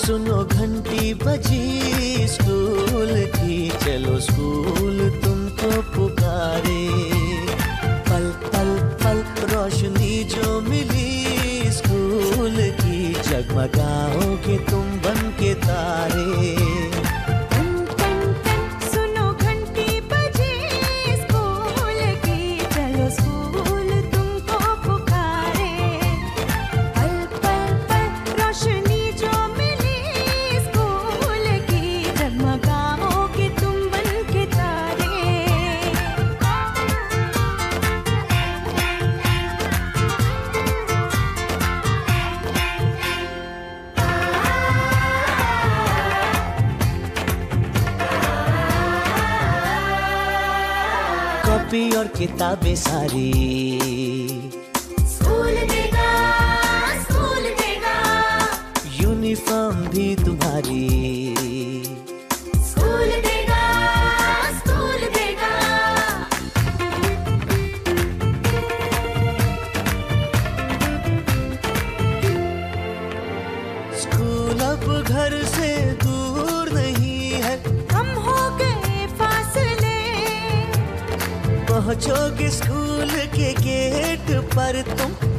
सुनो घंटी बजी स्कूल की, चलो स्कूल तुमको पुकारे। पल पल पल रोशनी जो मिली स्कूल की, जगमगाओगे तुम बन के तारे। कॉपी और किताबें सारी स्कूल देगा, यूनिफॉर्म भी तुम्हारी स्कूल देगा। स्कूल अब घर से दूर नहीं है, हम हो गए फासले, पहुंचोगे स्कूल के गेट पर तुम